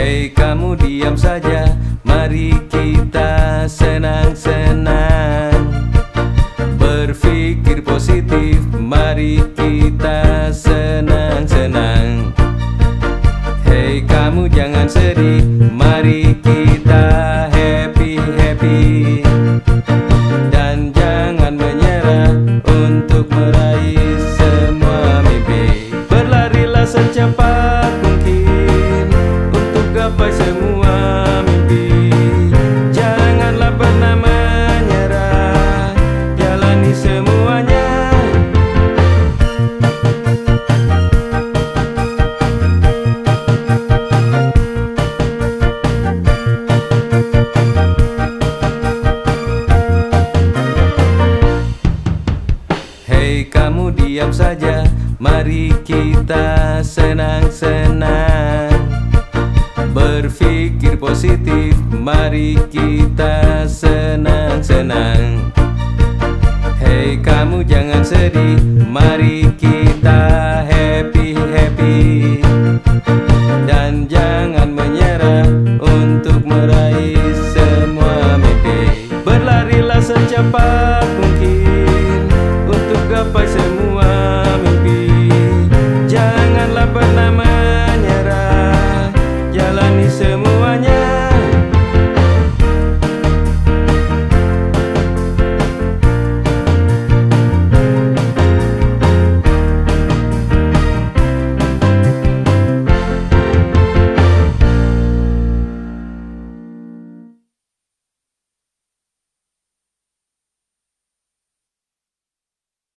Hei kamu diam saja, mari kita senang-senang. Berpikir positif, mari kita senang-senang. Hei kamu jangan sedih, mari kita happy-happy. Dan jangan menyerah untuk meraih semua mimpi. Berlarilah secepat mungkin untuk gapai semua mimpi. Janganlah pernah menyerah, jalani semuanya. Hei kamu diam saja, mari kita senang-senang. Berpikir positif, mari kita senang-senang. Hei kamu jangan sedih, mari kita